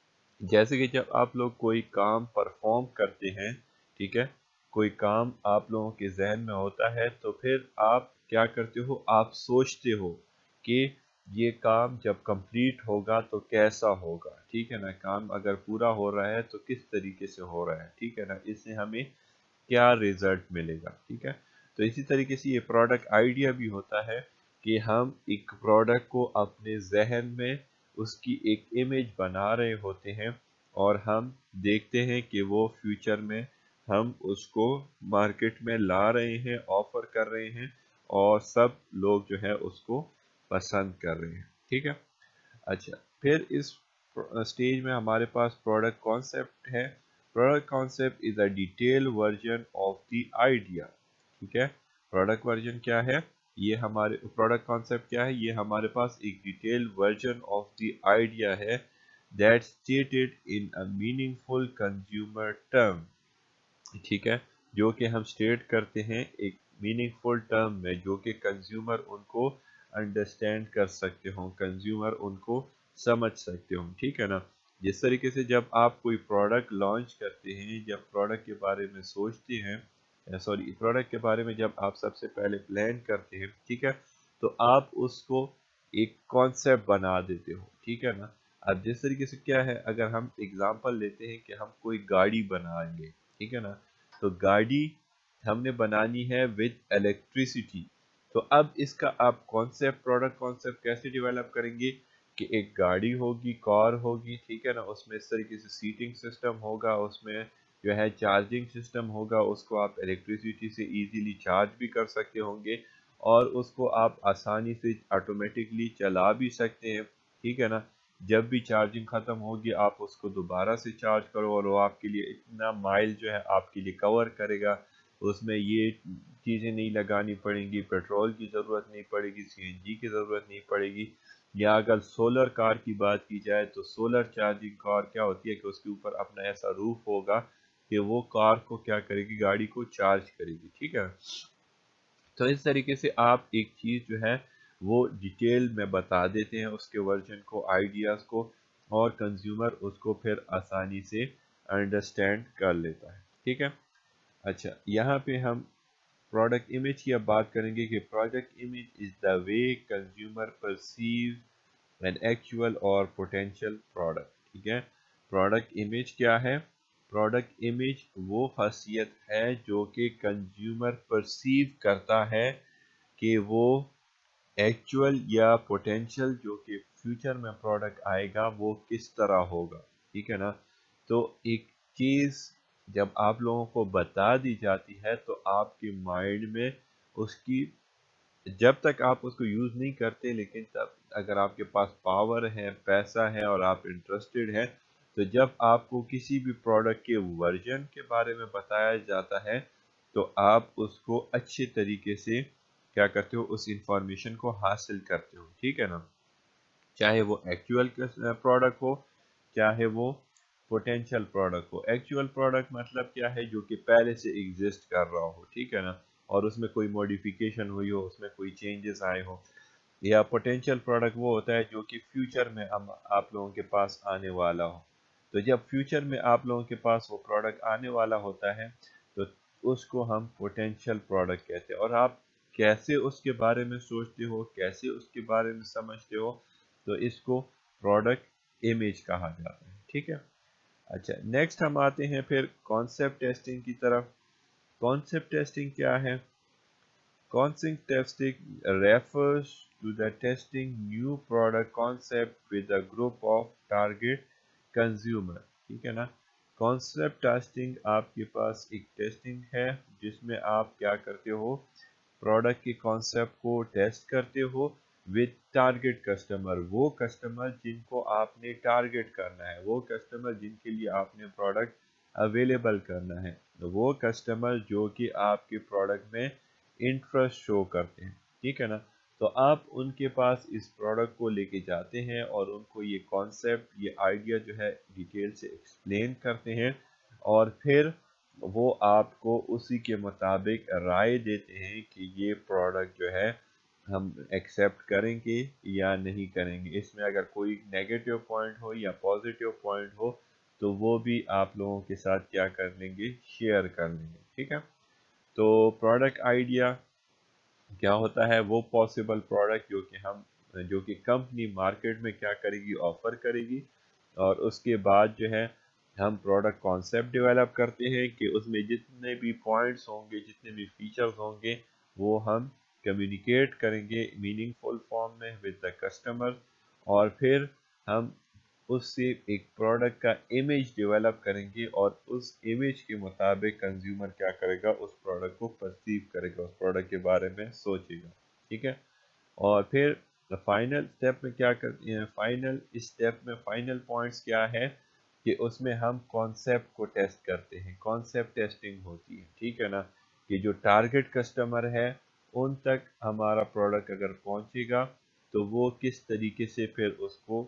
जैसे कि जब आप लोग कोई काम परफॉर्म करते हैं, ठीक है, कोई काम आप लोगों के जहन में होता है, तो फिर आप क्या करते हो, आप सोचते हो कि ये काम जब कंप्लीट होगा तो कैसा होगा, ठीक है ना, काम अगर पूरा हो रहा है तो किस तरीके से हो रहा है, ठीक है ना, इससे हमें क्या रिजल्ट मिलेगा, ठीक है। तो इसी तरीके से ये प्रोडक्ट आइडिया भी होता है कि हम एक प्रोडक्ट को अपने जहन में उसकी एक इमेज बना रहे होते हैं, और हम देखते हैं कि वो फ्यूचर में हम उसको मार्केट में ला रहे हैं, ऑफर कर रहे हैं, और सब लोग जो है उसको पसंद कर रहे हैं, ठीक है। अच्छा, फिर इस स्टेज में हमारे पास प्रोडक्ट कॉन्सेप्ट है। Product concept is a detail version of the idea, ठीक है। प्रोडक्ट वर्जन क्या है, ये हमारे प्रोडक्ट कॉन्सेप्ट क्या है, ये हमारे पास एक detail version of the idea है, that stated in a meaningful consumer term, ठीक है, जो कि हम स्टेट करते हैं एक मीनिंगफुल टर्म में, जो कि कंज्यूमर उनको अंडरस्टैंड कर सकते हो, कंज्यूमर उनको समझ सकते हो, ठीक है ना। जिस तरीके से जब आप कोई प्रोडक्ट लॉन्च करते हैं, जब प्रोडक्ट के बारे में सोचते हैं, सॉरी, प्रोडक्ट के बारे में जब आप सबसे पहले प्लान करते हैं, ठीक है, تو آپ اس کو ایک کانسیپٹ بنا دیتے ہو، ٹھیک ہے نا. اب جس طریقے سے کیا ہے، اگر ہم اگزامپل لیتے ہیں کہ ہم کوئی گاڑی بنائیں گے، ٹھیک ہے نا، تو گاڑی ہم نے بنانی ہے ود الیکٹریسٹی. تو اب اس کا آپ کانسیپٹ، پروڈکٹ کانسیپٹ کیسے ڈیولپ کریں گے کہ ایک گاڑی ہوگی، کار ہوگی، ٹھیک ہے نا، اس میں اس طریقے سے سیٹنگ سسٹم ہوگا، اس میں جو ہے چارجنگ سسٹم ہوگا، اس کو آپ الیکٹریسٹی سے ایزیلی چارج بھی کر سکتے ہوں گے اور اس کو آپ آسانی سے آٹومیٹکلی چلا بھی سکتے ہیں، ٹھیک ہے نا. جب بھی چارجنگ ختم ہوگی آپ اس کو دوبارہ سے چارج کرو اور وہ آپ کے لیے اتنا مائل جو ہے آپ کے لیے کور کرے گا. اس میں یہ چیزیں نہیں لگانی پڑیں گی، پیٹرول کی ضرورت نہیں پڑے گی، سی این جی کی ضرورت نہیں پڑے گی. یا اگر سولر کار کی بات کی جائے تو سولر چارجنگ کار کیا ہوتی ہے کہ اس کے اوپر اپنا ایسا روف ہوگا کہ وہ کار کو کیا کرے گی، گاڑی کو چارج کرے گی، ٹھیک ہے. تو اس طریقے سے آپ ایک چیز جو ہے وہ ڈیٹیل میں بتا دیتے ہیں، اس کے ورژن کو، آئیڈیاز کو، اور کنزیومر اس کو پھر آسانی سے انڈرسٹینڈ کر لیتا ہے، ٹھیک ہے. اچھا، یہاں پہ ہم پروڈکٹ امیج کی اب بات کریں گے کہ product image is the way consumer perceive an actual اور پوٹینشیل پروڈکٹ، ٹھیک ہے. پروڈکٹ امیج کیا ہے؟ پروڈکٹ امیج وہ خاصیت ہے جو کہ کنزیومر پرسیو کرتا ہے کہ وہ ایکچوئل یا پوٹینشیل جو کہ فیوچر میں پروڈکٹ آئے گا وہ کس طرح ہوگا، ٹھیک ہے نا. تو ایک چیز جب آپ لوگوں کو بتا دی جاتی ہے تو آپ کے مائنڈ میں اس کی، جب تک آپ اس کو یوز نہیں کرتے، لیکن تب اگر آپ کے پاس پاور ہے، پیسہ ہے اور آپ انٹرسٹڈ ہیں، تو جب آپ کو کسی بھی پروڈکٹ کے ورژن کے بارے میں بتایا جاتا ہے تو آپ اس کو اچھے طریقے سے کیا کرتے ہو، اس انفارمیشن کو حاصل کرتے ہو، ٹھیک ہے نا. چاہے وہ ایکچوئل پروڈکٹ ہو، چاہے وہ پوٹینشیل پروڈکٹ ہو. ایکچوئل پروڈکٹ مطلب کیا ہے؟ جو کہ پہلے سے ایگزسٹ کر رہا ہو، ٹھیک ہے نا، اور اس میں کوئی موڈیفیکیشن ہوئی ہو، اس میں کوئی چینجز آئے ہوں. یا پوٹینشیل پروڈکٹ وہ ہوتا ہے جو کہ فیوچر میں آپ لوگوں کے پاس آنے والا ہو. تو جب فیوچر میں آپ لوگوں کے پاس وہ پروڈکٹ آنے والا ہوتا ہے تو اس کو ہم پوٹینشیل پروڈکٹ کہتے ہیں. اور آپ کیسے اس کے بارے میں سوچتے ہو، کیسے اس کے بارے میں سمجھتے ہو، تو اس کو پروڈکٹ امیج کہا جاتا ہے، ٹھیک ہے. اچھا، نیکسٹ ہم آتے ہیں پھر کانسیپٹ ٹیسٹنگ کی طرف. کانسیپٹ ٹیسٹنگ کیا ہے؟ Concept testing refers to the testing new product concept with a group of target consumer. ٹھیک ہے نا. کانسیپٹ ٹیسٹنگ آپ کے پاس ایک ٹیسٹنگ ہے جس میں آپ کیا کرتے ہو، پروڈکٹ کے کانسیپٹ کو ٹیسٹ کرتے ہو with ٹارگٹ کسٹمر. وہ کسٹمر جن کو آپ نے ٹارگٹ کرنا ہے، وہ کسٹمر جن کے لیے آپ نے پروڈکٹ اویلیبل کرنا ہے، وہ کسٹمر جو کہ آپ کے پروڈکٹ میں انٹرسٹ شو کرتے ہیں، ٹھیک ہے نا. تو آپ ان کے پاس اس پروڈکٹ کو لے کے جاتے ہیں اور ان کو یہ کانسیپٹ، یہ آئیڈیا جو ہے ڈیٹیل سے ایکسپلین کرتے ہیں، اور پھر وہ آپ کو اسی کے مطابق رائے دیتے ہیں کہ یہ پروڈکٹ جو ہے ہم ایکسیپٹ کریں گے یا نہیں کریں گے. اس میں اگر کوئی نیگیٹو پوائنٹ ہو یا پازیٹیو پوائنٹ ہو تو وہ بھی آپ لوگوں کے ساتھ کیا کر لیں گے، شیئر کر لیں گے، ٹھیک ہے. تو پروڈکٹ آئیڈیا کیا ہوتا ہے؟ وہ پاسبل پروڈکٹ جو کہ کمپنی مارکیٹ میں کیا کرے گی، آفر کرے گی، اور اس کے بعد جو ہے ہم پروڈکٹ کانسیپٹ ڈیولپ کرتے ہیں کہ اس میں جتنے بھی پوائنٹس ہوں گے، جتنے بھی فیچرز ہوں گے، وہ ہم کمیونیکیٹ کریں گے میننگ فل فارم میں ود دا کسٹمر. اور پھر ہم اس سے ایک پروڈکٹ کا امیج ڈیولپ کریں گے اور اس امیج کے مطابق کنزیومر کیا کرے گا، اس پروڈکٹ کو پرسیو کرے گا، اس پروڈکٹ کے بارے میں سوچے گا، ٹھیک ہے. اور پھر فائنل اسٹیپ میں کیا کرتے ہیں، فائنل اسٹیپ میں فائنل پوائنٹس کیا ہے کہ اس میں ہم کانسیپٹ کو ٹیسٹ کرتے ہیں. کانسیپٹ ٹیسٹنگ ہوتی ہے، ٹھیک ہے نا، کہ جو ٹارگٹ کسٹمر ہے ان تک ہمارا پروڈکٹ اگر پہنچے گا تو وہ کس طریقے سے پھر اس کو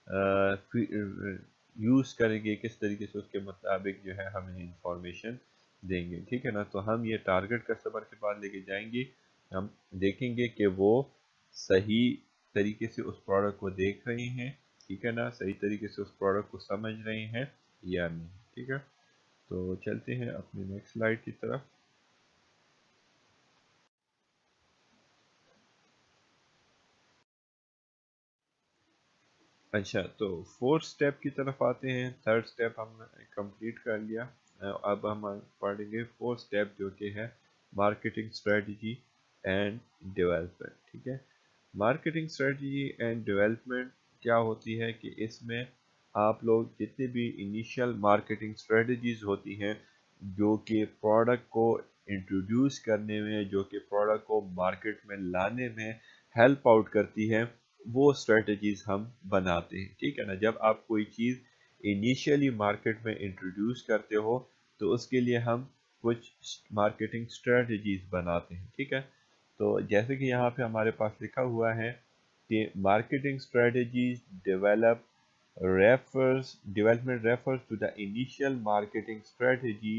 یوز کریں گے، کس طریقے سے اس کے مطابق جو ہے ہمیں انفارمیشن دیں گے، ٹھیک ہے نا. تو ہم یہ ٹارگٹ کسٹمر کے پاس لے کے جائیں گے، ہم دیکھیں گے کہ وہ صحیح طریقے سے اس پروڈکٹ کو دیکھ رہے ہیں، ٹھیک ہے نا، صحیح طریقے سے اس پروڈکٹ کو سمجھ رہے ہیں یا نہیں، ٹھیک ہے. تو چلتے ہیں اپنی نیکسٹ سلائیڈ کی طرف. अच्छा, तो फोर्थ स्टेप की तरफ आते हैं। थर्ड स्टेप हमने कंप्लीट कर लिया। अब हम पढ़ेंगे फोर्थ स्टेप जो कि है मार्केटिंग स्ट्रेटजी एंड डेवलपमेंट। ठीक है, मार्केटिंग स्ट्रेटजी एंड डेवलपमेंट क्या होती है कि इसमें आप लोग जितने भी इनिशियल मार्केटिंग स्ट्रेटजीज होती हैं जो कि प्रोडक्ट को इंट्रोड्यूस करने में, जो कि प्रोडक्ट को मार्केट में लाने में हेल्प आउट करती है, वो स्ट्रेटजीज हम बनाते हैं। ठीक है ना, जब आप कोई चीज़ इनिशियली मार्केट में इंट्रोड्यूस करते हो तो उसके लिए हम कुछ मार्केटिंग स्ट्रेटजीज बनाते हैं। ठीक है, तो जैसे कि यहाँ पे हमारे पास लिखा हुआ है कि marketing strategies development refers to the initial marketing strategy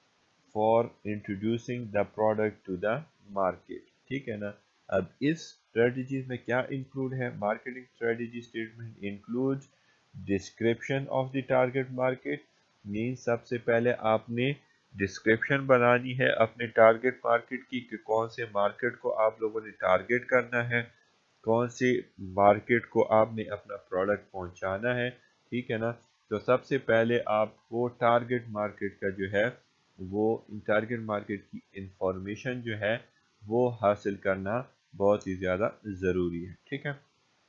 for introducing the product to the market. ठीक है ना, अब इस स्ट्रेटजीज में क्या इंक्लूड है? Marketing strategy statement includes description of the target market. Mean सबसे पहले आपने डिस्क्रिप्शन बनानी है अपने टारगेट मार्केट की कि कौन से मार्केट को आप लोगों ने टारगेट करना है, कौन सी मार्केट को आपने अपना प्रोडक्ट पहुंचाना है। ठीक है ना, तो सबसे पहले आपको टारगेट मार्केट का जो है वो टारगेट मार्केट की इंफॉर्मेशन जो है वो हासिल करना बहुत ही ज़्यादा ज़रूरी है। ठीक है,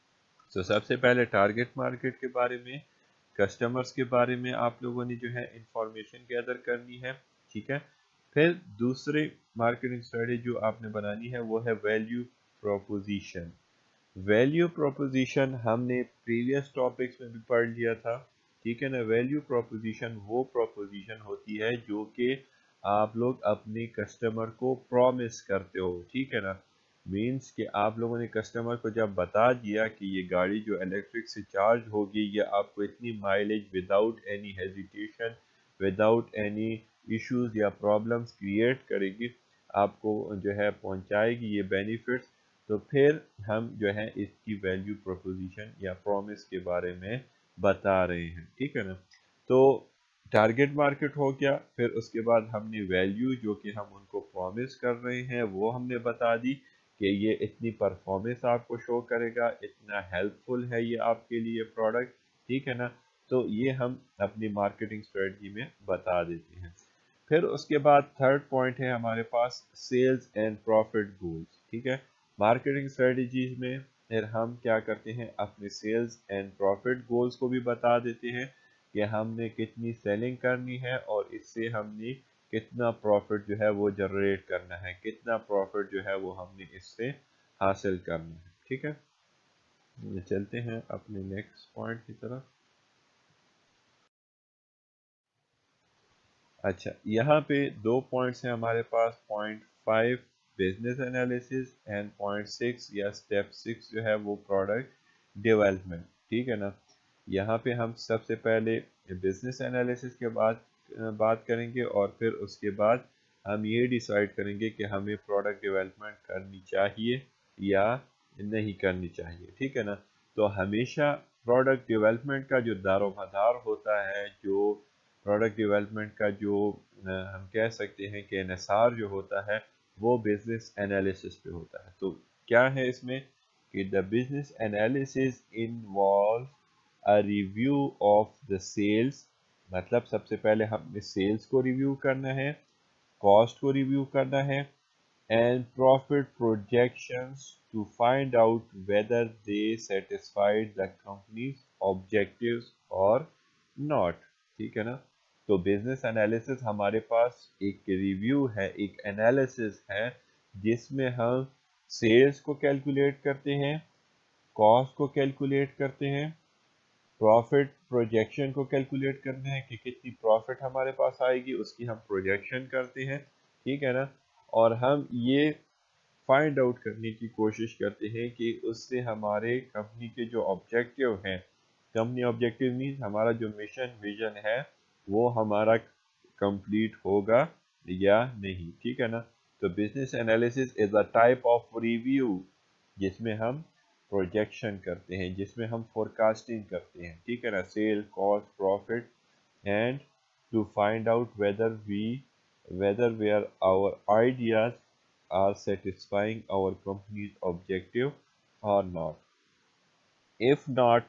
तो सबसे पहले टारगेट मार्केट के बारे में, कस्टमर्स के बारे में आप लोगों ने जो है इंफॉर्मेशन गैदर करनी है। ठीक है, फिर दूसरे मार्केटिंग स्ट्रेटजी जो आपने बनानी है वो है वैल्यू प्रोपोजिशन। वैल्यू प्रोपोजिशन हमने प्रीवियस टॉपिक्स में भी पढ़ लिया था। ठीक है ना, वैल्यू प्रोपोजिशन वो प्रोपोजिशन होती है जो कि आप लोग अपने कस्टमर को प्रॉमिस करते हो। ठीक है ना, मीन्स कि आप लोगों ने कस्टमर को जब बता दिया कि ये गाड़ी जो इलेक्ट्रिक से चार्ज होगी ये आपको इतनी mileage without any hesitation, without any issues या प्रॉब्लम्स क्रिएट करेगी, आपको जो है पहुंचाएगी ये बेनिफिट्स, तो फिर हम जो है इसकी वैल्यू प्रोपोजिशन या प्रॉमिस के बारे में बता रहे हैं। ठीक है ना, तो टारगेट मार्केट हो गया, फिर उसके बाद हमने वैल्यू जो कि हम उनको प्रॉमिस कर रहे हैं वो हमने बता दी कि ये इतनी परफॉर्मेंस आपको शो करेगा, इतना हेल्पफुल है ये आपके लिए प्रोडक्ट। ठीक है ना, तो ये हम अपनी मार्केटिंग स्ट्रेटजी में बता देते हैं। फिर उसके बाद थर्ड पॉइंट है हमारे पास सेल्स एंड प्रॉफिट गोल्स। ठीक है, मार्केटिंग स्ट्रेटजीज में फिर हम क्या करते हैं, अपने सेल्स एंड प्रॉफिट गोल्स को भी बता देते हैं कि हमने कितनी सेलिंग करनी है और इससे हमने कितना प्रॉफिट जो है वो जनरेट करना है, कितना प्रॉफिट जो है वो हमने इससे हासिल करना है। ठीक है, चलते हैं अपने नेक्स्ट पॉइंट की तरफ। अच्छा, यहाँ पे दो पॉइंट्स हैं हमारे पास, point 5 business analysis and point 6 या स्टेप 6 जो है वो प्रोडक्ट डेवलपमेंट। ठीक है ना, यहाँ पे हम सबसे पहले बिजनेस एनालिसिस के बाद बात करेंगे और फिर उसके बाद हम ये डिसाइड करेंगे कि हमें प्रोडक्ट डेवलपमेंट करनी चाहिए या नहीं करनी चाहिए। ठीक है ना, तो हमेशा प्रोडक्ट डेवलपमेंट का जो दारोमदार होता है, जो प्रोडक्ट डेवलपमेंट का जो हम कह सकते हैं कि निसार जो होता है वो बिजनेस एनालिसिस पे होता है। तो क्या है इसमें कि the business analysis involve a review of the sales, मतलब सबसे पहले हमने सेल्स को रिव्यू करना है, कॉस्ट को रिव्यू करना है, and profit projections to find out whether they satisfied the company's objectives or not। ठीक है ना, तो बिजनेस एनालिसिस हमारे पास एक रिव्यू है, एक एनालिसिस है जिसमें हम सेल्स को कैलकुलेट करते हैं, कॉस्ट को कैलकुलेट करते हैं, प्रॉफिट प्रोजेक्शन को कैलकुलेट करना है कि कितनी प्रॉफिट हमारे पास आएगी, उसकी हम प्रोजेक्शन करते हैं। ठीक है ना, और हम ये फाइंड आउट करने की कोशिश करते हैं कि उससे हमारे कंपनी के जो ऑब्जेक्टिव हैं, कंपनी ऑब्जेक्टिव मीन्स हमारा जो मिशन विजन है वो हमारा कंप्लीट होगा या नहीं। ठीक है ना, तो business analysis is a type of review जिसमें हम प्रोजेक्शन करते हैं, जिसमें हम फोरकास्टिंग करते हैं। ठीक है ना, sale, cost, profit, and to find out whether where our ideas are satisfying our company's objective or not. If not,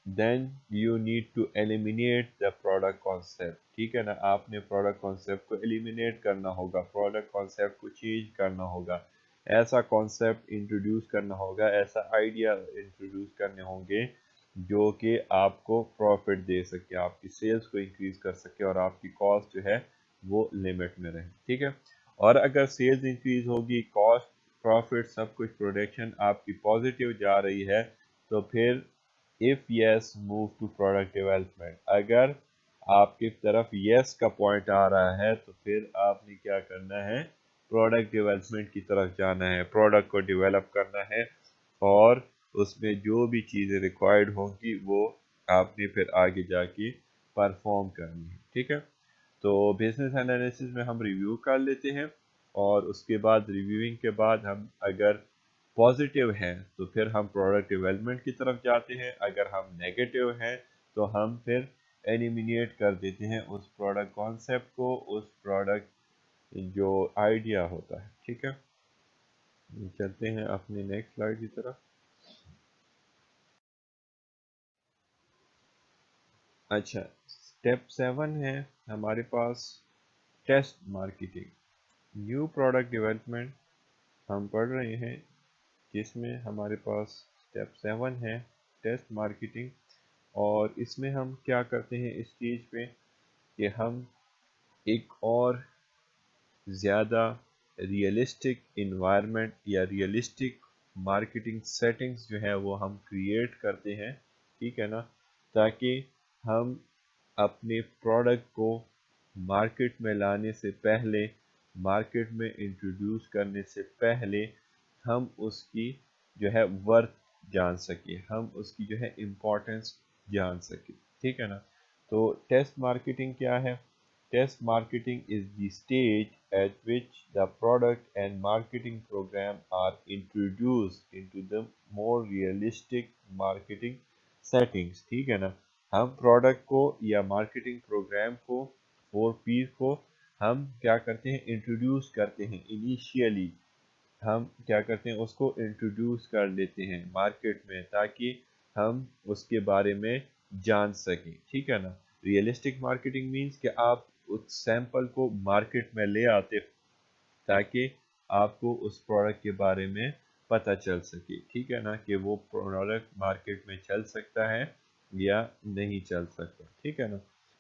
then you need to eliminate the product concept. ٹھیک ہے نا، آپ نے product concept کو eliminate کرنا ہوگا، product concept کو change کرنا ہوگا، ایسا concept introduce کرنا ہوگا، ایسا idea introduce کرنے ہوں گے جو کہ آپ کو profit دے سکے، آپ کی sales کو increase کر سکے اور آپ کی cost جو ہے وہ limit میں رہے. ٹھیک ہے، اور اگر sales increase ہوگی، cost profit سب کچھ پروڈکشن آپ کی پازیٹیو جا رہی ہے، تو پھر if yes move to product development. اگر آپ کی طرف yes کا پوائنٹ آ رہا ہے تو پھر آپ نے کیا کرنا ہے، پروڈکٹ ڈیولپمنٹ کی طرف جانا ہے، پروڈکٹ کو ڈیولپ کرنا ہے اور اس میں جو بھی چیزیں ریکوائرڈ ہوں گی وہ آپ نے پھر آگے جا کے پرفارم کرنی ہے. ٹھیک ہے، تو بزنس انالیسس میں ہم ریویو کر لیتے ہیں اور اس کے بعد ریویونگ کے بعد ہم اگر پازیٹیو ہیں تو پھر ہم پروڈکٹ ڈیولپمنٹ کی طرف جاتے ہیں، اگر ہم نیگیٹو ہیں تو ہم پھر ایلیمینیٹ کر دیتے ہیں اس پروڈکٹ کانسیپٹ کو، اس پروڈکٹ جو آئیڈیا ہوتا ہے. ٹھیک ہے، چلتے ہیں اپنی نیکسٹ سلائیڈ کی طرف. اچھا، اسٹیپ 7 ہے ہمارے پاس test marketing. New product development ہم پڑھ رہے ہیں جس میں ہمارے پاس اسٹیپ 7 ہے ٹیسٹ مارکیٹنگ، اور اس میں ہم کیا کرتے ہیں اس چیز پہ کہ ہم ایک اور زیادہ ریئلسٹک انوائرمنٹ یا ریئلسٹک مارکیٹنگ سیٹنگز جو ہے وہ ہم کریٹ کرتے ہیں. ٹھیک ہے نا، تاکہ ہم اپنے پروڈکٹ کو مارکیٹ میں لانے سے پہلے، مارکیٹ میں انٹروڈیوس کرنے سے پہلے ہم اس کی جو ہے ورتھ جان سکیں، ہم اس کی جو ہے امپورٹنس جان سکیں. ٹھیک ہے نا، تو ٹیسٹ مارکیٹنگ کیا ہے؟ Test marketing is the stage at which the product and marketing program are introduced into the more realistic marketing settings. ٹھیک ہے نا، ہم پروڈکٹ کو یا مارکیٹنگ پروگرام کو، 4Ps کو ہم کیا کرتے ہیں، انٹروڈیوس کرتے ہیں. انیشیلی ہم کیا کرتے ہیں، اس کو انٹروڈیوس کر لیتے ہیں مارکیٹ میں تاکہ ہم اس کے بارے میں جان سکیں. ٹھیک ہے نا، ریئلسٹک مارکیٹنگ مینس کہ آپ اس سیمپل کو مارکیٹ میں لے آتے تاکہ آپ کو اس پروڈکٹ کے بارے میں پتہ چل سکے. ٹھیک ہے نا، کہ وہ پروڈکٹ مارکیٹ میں چل سکتا ہے یا نہیں چل سکتا. ٹھیک ہے نا،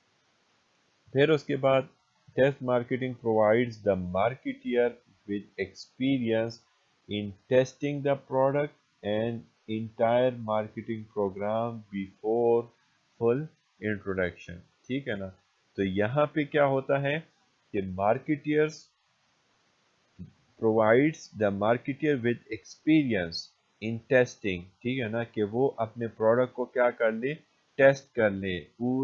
پھر اس کے بعد test marketing provides the marketeer with experience in testing the product and entire marketing program before full introduction. ٹھیک ہے نا، تو یہاں پہ کیا ہوتا ہے کہ marketeers provides the marketeer with experience in testing. ٹھیک ہے نا، کہ وہ اپنے پروڈکٹ کو کیا کر لے، ٹیسٹ کر لے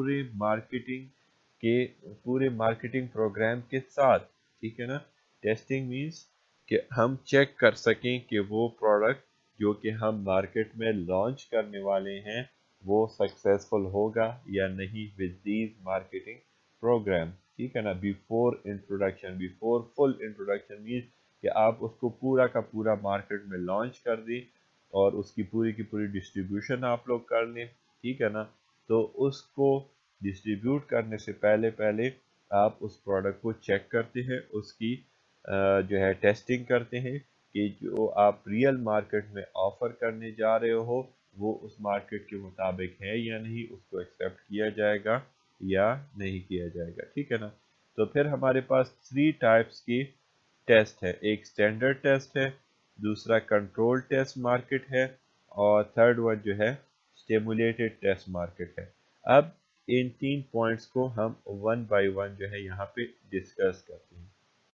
پورے مارکیٹنگ پروگرام کے ساتھ. ٹھیک ہے نا، ٹیسٹنگ مینس کہ ہم چیک کر سکیں کہ وہ پروڈکٹ جو کہ ہم مارکیٹ میں لانچ کرنے والے ہیں وہ سکسیسفل ہوگا یا نہیں ود دیز مارکیٹنگ پروگرام. ٹھیک ہے نا، before introduction, before full introduction means کہ آپ اس کو پورا کا پورا مارکیٹ میں لانچ کر دیں اور اس کی پوری ڈسٹریبیوشن آپ لوگ کر لیں. ٹھیک ہے نا، تو اس کو ڈسٹریبیوٹ کرنے سے پہلے آپ اس پروڈکٹ کو چیک کرتے ہیں، اس کی جو ہے ٹیسٹنگ کرتے ہیں کہ جو آپ ریئل مارکیٹ میں آفر کرنے جا رہے ہو وہ اس مارکیٹ کے مطابق ہے یا نہیں، اس کو ایکسیپٹ کیا جائے گا یا نہیں کیا جائے گا. ٹھیک ہے نا، تو پھر ہمارے پاس 3 ٹائپس کی ٹیسٹ ہے. ایک اسٹینڈرڈ ٹیسٹ ہے، دوسرا کنٹرول ٹیسٹ مارکیٹ ہے، اور تھرڈ ون جو ہے اسٹیمولیٹڈ ٹیسٹ مارکیٹ ہے. اب ان 3 پوائنٹس کو ہم 1 بائی 1 جو ہے یہاں پہ ڈسکس کرتے ہیں.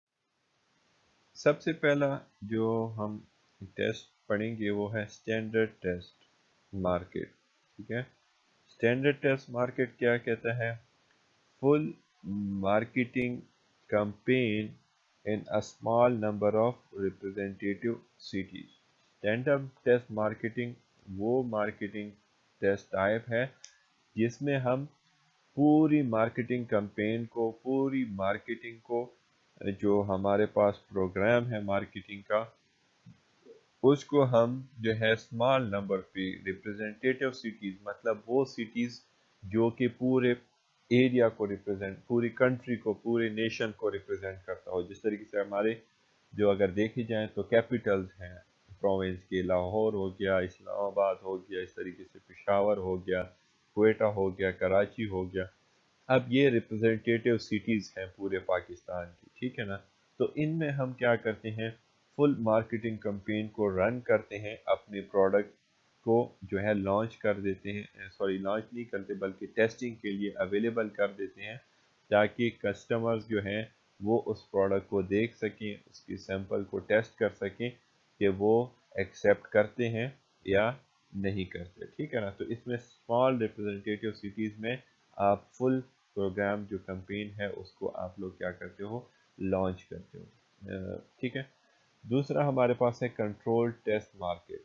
سب سے پہلا جو ہم ٹیسٹ پڑھیں گے وہ ہے اسٹینڈرڈ ٹیسٹ مارکیٹ. ٹھیک ہے، اسٹینڈرڈ ٹیسٹ مارکیٹ کیا کہتا ہے؟ Full marketing campaign in a small number of representative cities. Standard test marketing وہ مارکیٹنگ ٹیسٹ ٹائپ ہے جس میں ہم پوری مارکیٹنگ کمپین کو، پوری مارکیٹنگ کو، جو ہمارے پاس پروگرام ہے مارکیٹنگ کا، اس کو ہم جو ہے اسمال نمبر پہ ریپرزینٹیٹیو سٹیز، مطلب وہ سٹیز جو کہ پورے ایریا کو ریپرزینٹ، پوری کنٹری کو، پورے نیشن کو ریپرزینٹ کرتا ہو. جس طریقے سے ہمارے جو اگر دیکھی جائیں تو کیپٹلز ہیں پروونس کے، لاہور ہو گیا، اسلام آباد ہو گیا، اس طریقے سے پشاور ہو گیا، کوئٹہ ہو گیا، کراچی ہو گیا. اب یہ ریپرزینٹیٹیو سٹیز ہیں پورے پاکستان کی، ٹھیک ہے نا. تو ان میں ہم کیا کرتے ہیں، فل مارکیٹنگ کمپین کو رن کرتے ہیں، اپنے پروڈکٹ کو جو ہے لانچ کر دیتے ہیں، سوری لانچ نہیں کرتے بلکہ ٹیسٹنگ کے لیے اویلیبل کر دیتے ہیں، تاکہ کسٹمرز جو ہیں وہ اس پروڈکٹ کو دیکھ سکیں، اس کی سیمپل کو ٹیسٹ کر سکیں کہ وہ ایکسیپٹ کرتے ہیں یا نہیں کرتے، ٹھیک ہے نا. تو اس میں اسمال ریپرزینٹیٹیو سٹیز میں آپ فل پروگرام جو کمپین ہے اس کو آپ لوگ کیا کرتے ہو، لانچ کرتے ہو، ٹھیک ہے. دوسرا ہمارے پاس ہے control test market.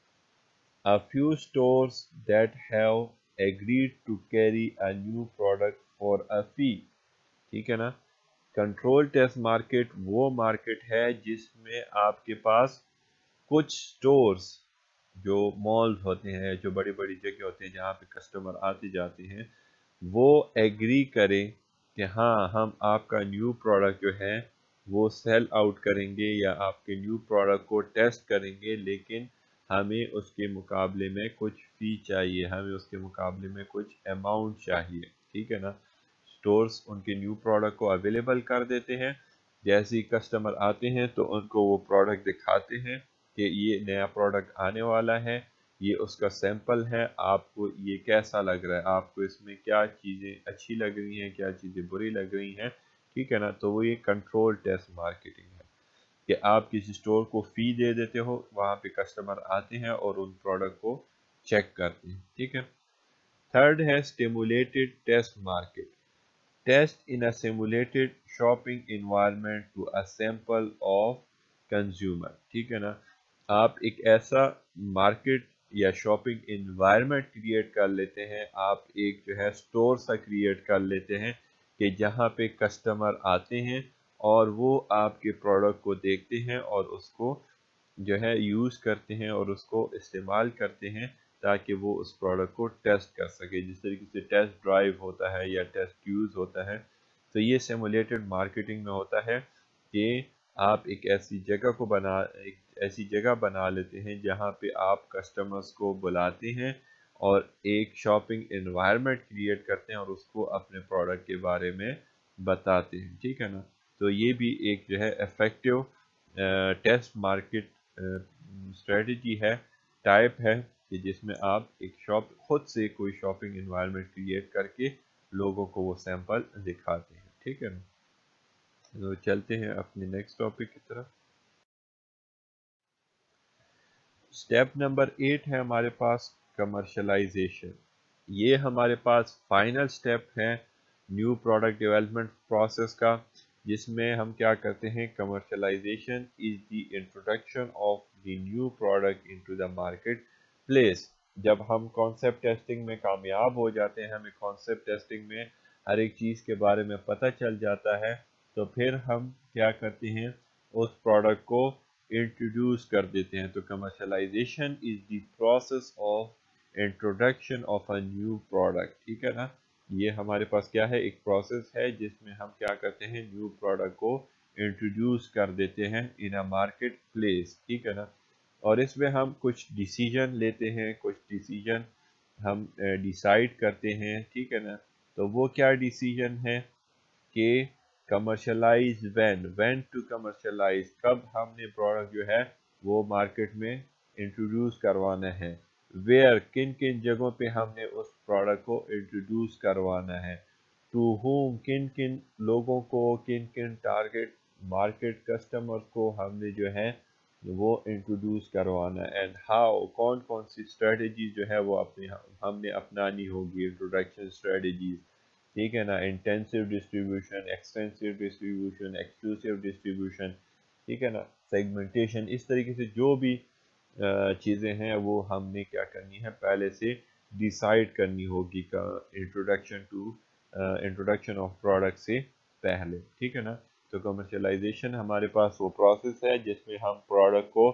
A few stores that have agreed to carry a new product for a fee. ٹھیک ہے نا. کنٹرول ٹیسٹ مارکیٹ وہ مارکیٹ ہے جس میں آپ کے پاس کچھ سٹورز جو مالز ہوتے ہیں، جو بڑی بڑی جگہ ہوتے ہیں جہاں پہ کسٹمر آتے جاتے ہیں، وہ ایگری کریں کہ ہاں ہم آپ کا نیو پروڈکٹ جو ہے وہ سیل آؤٹ کریں گے یا آپ کے نیو پروڈکٹ کو ٹیسٹ کریں گے، لیکن ہمیں اس کے مقابلے میں کچھ فی چاہیے، ہمیں اس کے مقابلے میں کچھ اماؤنٹ چاہیے، ٹھیک ہے نا. سٹورز ان کے نیو پروڈکٹ کو اویلیبل کر دیتے ہیں، جیسے ہی کسٹمر آتے ہیں تو ان کو وہ پروڈکٹ دکھاتے ہیں کہ یہ نیا پروڈکٹ آنے والا ہے، یہ اس کا سیمپل ہے، آپ کو یہ کیسا لگ رہا ہے، آپ کو اس میں کیا چیزیں اچھی لگ رہی ہیں، کیا چیزیں بری لگ رہی ہیں، ٹھیک ہے نا. تو وہ یہ کنٹرول ٹیسٹ مارکیٹنگ ہے کہ آپ کسی اسٹور کو فی دے دیتے ہو، وہاں پہ کسٹمر آتے ہیں اور ان پروڈکٹ کو چیک کرتے ہیں، ٹھیک ہے. تھرڈ ہے stimulated test market. Test in a simulated shopping environment to a sample of consumer. ٹھیک ہے نا. آپ ایک ایسا مارکیٹ یا شاپنگ انوائرمنٹ کریٹ کر لیتے ہیں، آپ ایک جو ہے سٹور سا کریٹ کر لیتے ہیں کہ جہاں پہ کسٹمر آتے ہیں اور وہ آپ کے پروڈکٹ کو دیکھتے ہیں اور اس کو جو ہے یوز کرتے ہیں اور اس کو استعمال کرتے ہیں تاکہ وہ اس پروڈکٹ کو ٹیسٹ کر سکے. جس طریقے سے ٹیسٹ ڈرائیو ہوتا ہے یا ٹیسٹ یوز ہوتا ہے، تو یہ سیمولیٹڈ مارکیٹنگ میں ہوتا ہے کہ آپ ایک ایسی جگہ بنا لیتے ہیں جہاں پہ آپ کسٹمرز کو بلاتے ہیں اور ایک شاپنگ انوائرمنٹ کریٹ کرتے ہیں اور اس کو اپنے پروڈکٹ کے بارے میں بتاتے ہیں، ٹھیک ہے نا. تو یہ بھی ایک جو ہے ایفیکٹو ٹیسٹ مارکیٹ اسٹریٹجی ہے، ٹائپ ہے کہ جس میں آپ ایک خود سے کوئی شاپنگ انوائرمنٹ کریٹ کر کے لوگوں کو وہ سیمپل دکھاتے ہیں، ٹھیک ہے نا. تو چلتے ہیں اپنے نیکسٹ ٹاپک کی طرف. اسٹیپ نمبر 8 ہے ہمارے پاس کمرشلائزیشن. یہ ہمارے پاس فائنل اسٹیپ ہے نیو پروڈکٹ ڈیولپمنٹ پروسیس کا، جس میں ہم کیا کرتے ہیں، commercialisation is the introduction of the new product into the marketplace. جب ہم کانسیپٹ ٹیسٹنگ میں کامیاب ہو جاتے ہیں، ہمیں کانسیپٹ ٹیسٹنگ میں ہر ایک چیز کے بارے میں پتہ چل جاتا ہے، تو پھر ہم کیا کرتے ہیں، اس پروڈکٹ کو انٹروڈیوس کر دیتے ہیں. تو commercialisation is the process of introduction of a new product, ٹھیک ہے نا. یہ ہمارے پاس کیا ہے، ایک پروسیس ہے جس میں ہم کیا کرتے ہیں، نیو پروڈکٹ کو انٹروڈیوس کر دیتے ہیں ان اے مارکیٹ پلیس، ٹھیک ہے نا. اور اس میں ہم کچھ ڈیسیجن لیتے ہیں، کچھ ڈیسیجن ہم ڈیسائیڈ کرتے ہیں، ٹھیک ہے نا. تو وہ کیا ڈیسیجن ہے کہ کمرشلائز وین ٹو کمرشلائز، کب ہم نے پروڈکٹ جو ہے وہ مارکیٹ میں انٹروڈیوس کروانا ہے، ویئر کن کن جگہوں پہ ہم نے اس پروڈکٹ کو انٹروڈیوس کروانا ہے، ٹو ہوم کن کن لوگوں کو، کن کن ٹارگیٹ مارکیٹ کسٹمر کو ہم نے جو ہے وہ انٹروڈیوس کروانا ہے، اینڈ ہاؤ کون کون سی اسٹریٹجی جو ہے وہ ہم نے اپنانی ہوگی، انٹروڈکشن اسٹریٹجیز، ٹھیک ہے نا. Intensive distribution, extensive distribution, exclusive distribution, ٹھیک ہے نا. سیگمنٹیشن، اس طریقے سے جو بھی چیزیں ہیں وہ ہم نے کیا کرنی ہے، پہلے سے ڈیسائیڈ کرنی ہوگی کا انٹروڈکشن آف پروڈکٹ سے پہلے، ٹھیک ہے نا. تو کمرشلائزیشن ہمارے پاس وہ پروسیس ہے جس میں ہم پروڈکٹ کو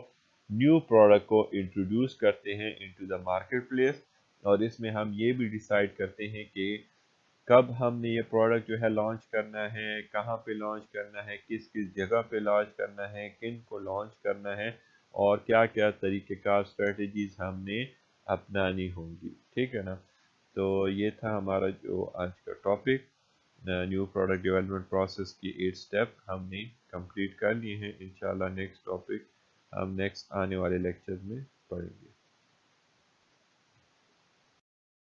न्यू प्रोडक्ट को इंट्रोड्यूस करते हैं इनटू द मार्केट प्लेस, और इसमें हम ये भी डिसाइड करते हैं कि कब हमने ये प्रोडक्ट जो है लॉन्च करना है, कहाँ पे लॉन्च करना है, किस किस जगह पे लॉन्च करना है, किन को लॉन्च करना है, और क्या क्या तरीक़ेकार स्ट्रेटजीज हमने अपनानी होंगी। ठीक है ना। तो ये था हमारा जो आज का topic, new product development process की 8 स्टेप हमने कंप्लीट कर लिए हैं। इंशाल्लाह नेक्स्ट टॉपिक हम नेक्स्ट आने वाले लेक्चर में पढ़ेंगे।